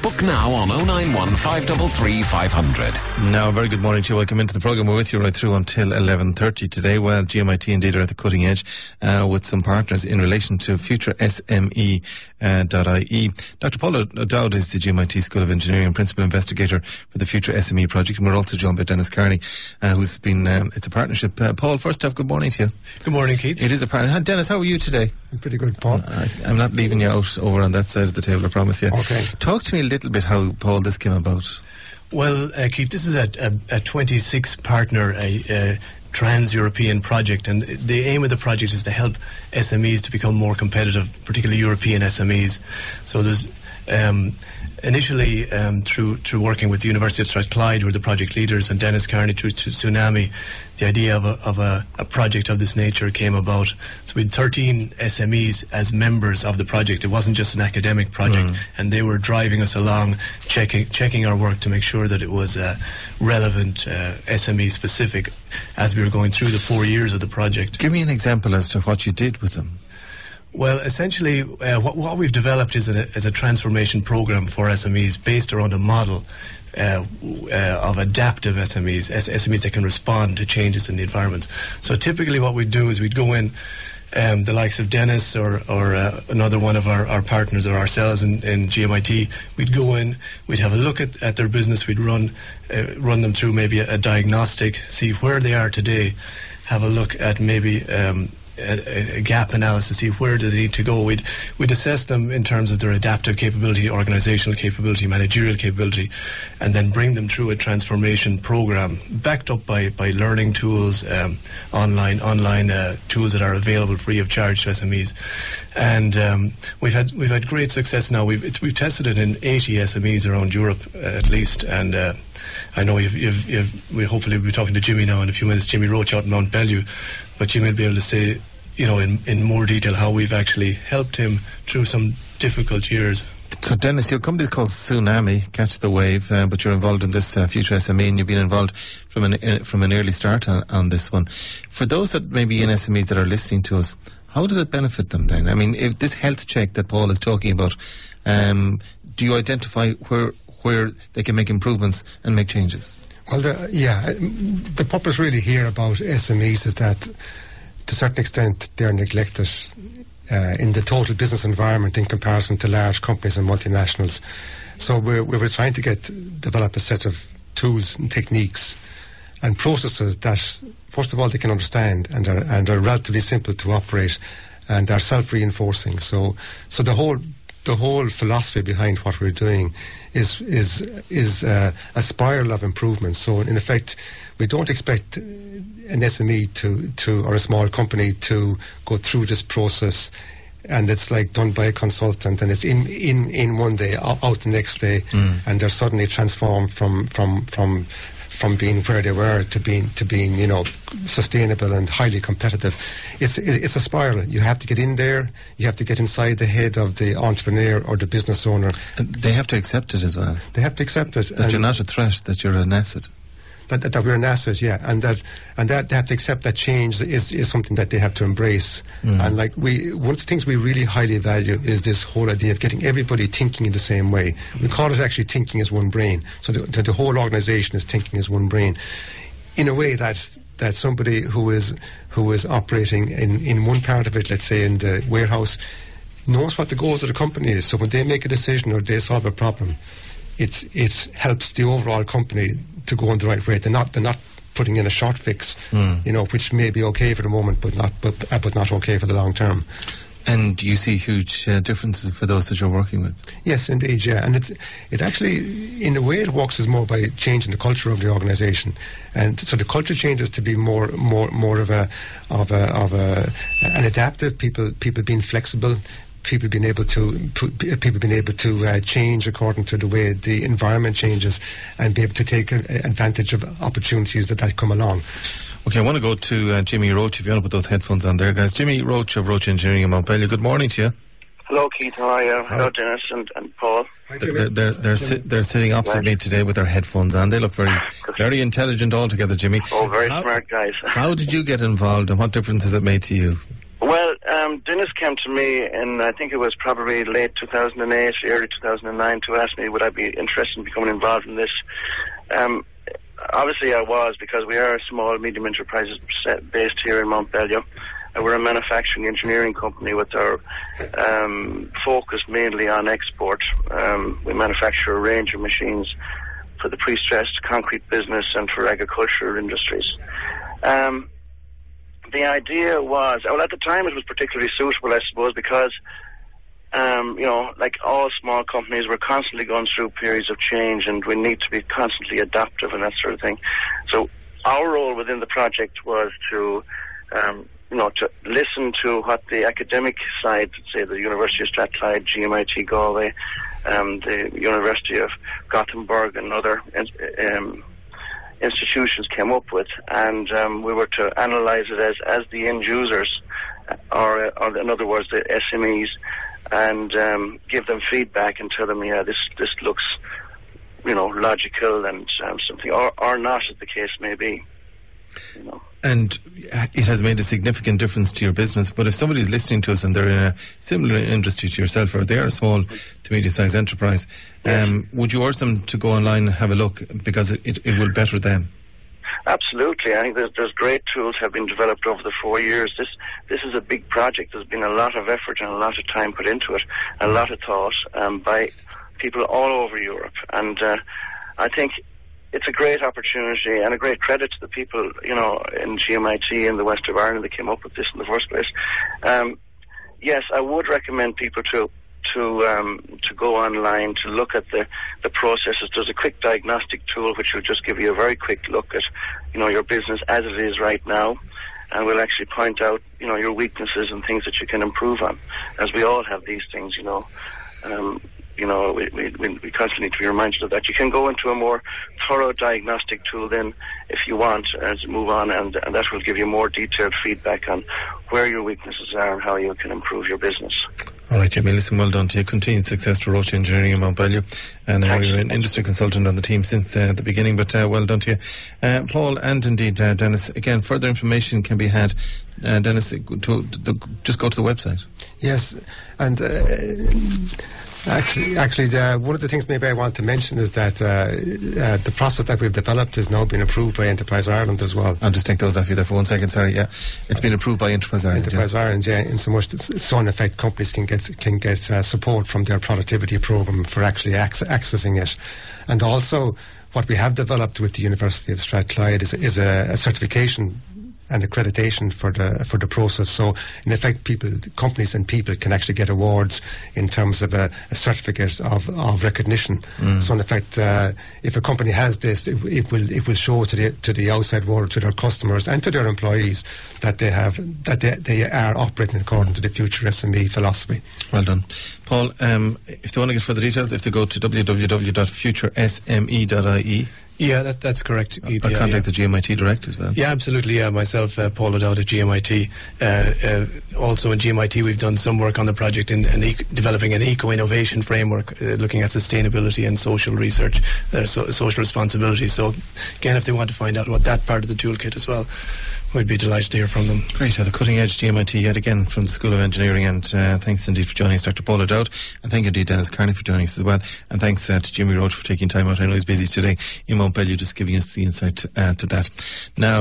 Book now on 091 533 500. Now, a very good morning to you. Welcome into the programme. We're with you right through until 11:30 today. Well, GMIT indeed are at the cutting edge with some partners in relation to FutureSME.ie. Dr. Paul O'Dowd is the GMIT School of Engineering and Principal Investigator for the Future SME project. And we're also joined by Dennis Kearney, who's been, it's a partnership. Paul, first off, good morning to you. Good morning, Keith. It is a partnership. Dennis, how are you today? I'm pretty good, Paul. I'm not leaving you out over on that side of the table, I promise you. Okay. Talk to me a little bit how, Paul, this came about. Well, Keith, this is a 26 partner, trans-European project, and the aim of the project is to help SMEs to become more competitive, particularly European SMEs. So there's initially through working with the University of Strathclyde, who are the project leaders, and Dennis Kearney through Tsunami, the idea of a project of this nature came about. So we had 13 SMEs as members of the project. It wasn't just an academic project, and they were driving us along, checking our work to make sure that it was relevant, SME specific, as we were going through the 4 years of the project. Give me an example as to what you did with them. Well, essentially, what we've developed is a transformation program for SMEs based around a model of adaptive SMEs, SMEs that can respond to changes in the environment. So typically what we'd do is we'd go in, the likes of Dennis or another one of our partners or ourselves in GMIT, we'd go in, we'd have a look at their business, we'd run them through maybe a diagnostic, see where they are today, have a look at maybe a gap analysis, see where do they need to go. We'd assess them in terms of their adaptive capability, organizational capability, managerial capability, and then bring them through a transformation program backed up by learning tools, online tools that are available free of charge to SMEs. And we've had great success now. We've tested it in 80 SMEs around Europe at least, and I know we hopefully will be talking to Jimmy now in a few minutes, Jimmy Roach out in Mount Bellew, but Jimmy will be able to say, in more detail how we've actually helped him through some difficult years. So, Dennis, your company is called Tsunami, Catch the Wave, but you're involved in this Future SME, and you've been involved from an early start on this one. For those that may be in SMEs that are listening to us, how does it benefit them then? I mean, if this health check that Paul is talking about, do you identify where they can make improvements and make changes? Well, the purpose really here about SMEs is that, to a certain extent, they're neglected in the total business environment in comparison to large companies and multinationals. So we're trying to develop a set of tools and techniques and processes that, first of all, they can understand and are relatively simple to operate and are self-reinforcing. So the whole philosophy behind what we're doing is a spiral of improvement. So in effect, we don't expect an SME or a small company to go through this process and it's like done by a consultant and it's in one day, out the next day, and they're suddenly transformed from being where they were to being sustainable and highly competitive. It's a spiral. You have to get in there. You have to get inside the head of the entrepreneur or the business owner. And they have to accept it as well. They have to accept it. That you're not a threat, that you're an asset. That we're an asset, yeah, and that they have to accept that change is something that they have to embrace. And one of the things we really highly value is this whole idea of getting everybody thinking in the same way. We call it actually thinking as one brain. So the whole organisation is thinking as one brain, in a way that somebody who is operating in one part of it, let's say in the warehouse, knows what the goals of the company is. So when they make a decision or they solve a problem, it helps the overall company to go in the right way. They're not putting in a short fix, which may be okay for the moment, but not okay for the long term. And you see huge differences for those that you're working with? Yes, indeed, yeah. And it actually, in a way, it works as more by changing the culture of the organisation. And so the culture changes to be more of an adaptive, people being flexible, people being able to change according to the way the environment changes and be able to take advantage of opportunities that come along. Okay, I want to go to Jimmy Roach, if you want to put those headphones on there, guys. Jimmy Roach of Roach Engineering in Mount Bellew. Good morning to you. Hello, Keith. How are you? Hello, Dennis and Paul. They're sitting opposite me today with their headphones on. They look very intelligent altogether, Jimmy. Oh, very smart guys. How did you get involved, and what difference has it made to you? Well, Dennis came to me in, I think it was probably late 2008, early 2009, to ask me would I be interested in becoming involved in this. Obviously I was, because we are a small, medium enterprises based here in Montbellier. We're a manufacturing engineering company with our focus mainly on export. We manufacture a range of machines for the pre-stressed concrete business and for agricultural industries. The idea was, well, at the time it was particularly suitable, I suppose, because like all small companies, we're constantly going through periods of change, and we need to be constantly adaptive and that sort of thing. So our role within the project was to to listen to what the academic side, say the University of Strathclyde, GMIT Galway, the University of Gothenburg and other institutions came up with, and we were to analyse it as the end users, or in other words, the SMEs, and give them feedback and tell them, this looks, logical and something, or not, as the case may be. And it has made a significant difference to your business. But if somebody's listening to us and they're in a similar industry to yourself, or they are a small to medium-sized enterprise, would you urge them to go online and have a look, because it will better them? Absolutely. I think there's great tools have been developed over the 4 years. This is a big project. There's been a lot of effort and a lot of time put into it, a lot of thought by people all over Europe. And I think it's a great opportunity and a great credit to the people, in GMIT in the west of Ireland that came up with this in the first place. Yes, I would recommend people to go online to look at the processes. There's a quick diagnostic tool which will just give you a very quick look at, your business as it is right now, and will actually point out, your weaknesses and things that you can improve on, as we all have these things, we constantly need to be reminded of that. You can go into a more thorough diagnostic tool then, if you want, as you move on, and that will give you more detailed feedback on where your weaknesses are and how you can improve your business. All right, Jimmy, listen, well done to you. Continued success to Roche Engineering in Montbellier. And you're an industry consultant on the team since the beginning, but well done to you. Paul, and indeed Dennis, again, further information can be had, Dennis, just go to the website. Yes, and Actually, one of the things maybe I want to mention is that the process that we've developed has now been approved by Enterprise Ireland as well. I'll just take those off you there for 1 second, sorry, yeah. It's been approved by Enterprise Ireland. Ireland, in so much so in effect companies can get support from their productivity programme for actually accessing it. And also what we have developed with the University of Strathclyde is a certification and accreditation for the process. So in effect, companies and people can actually get awards in terms of a certificate of recognition. So in effect, if a company has this, it will show to the outside world, to their customers and to their employees that they are operating according to the Future SME philosophy. Well done, Paul. If they want to get further details, if they go to www.futuresme.ie. Yeah, that's correct. Or contact the GMIT direct as well. Yeah, absolutely. Yeah, myself, Paul O'Dowd at GMIT. Also in GMIT, we've done some work on the project in developing an eco-innovation framework, looking at sustainability and social research, social responsibility. So, again, if they want to find out about that part of the toolkit as well, we'd be delighted to hear from them. Great. The cutting edge GMIT yet again from the School of Engineering, and thanks indeed for joining us, Dr. Paul O'Dowd, and thank you indeed Dennis Carney for joining us as well, and thanks to Jimmy Roach for taking time out. I know he's busy today in Montpellier, just giving us the insight to that. Now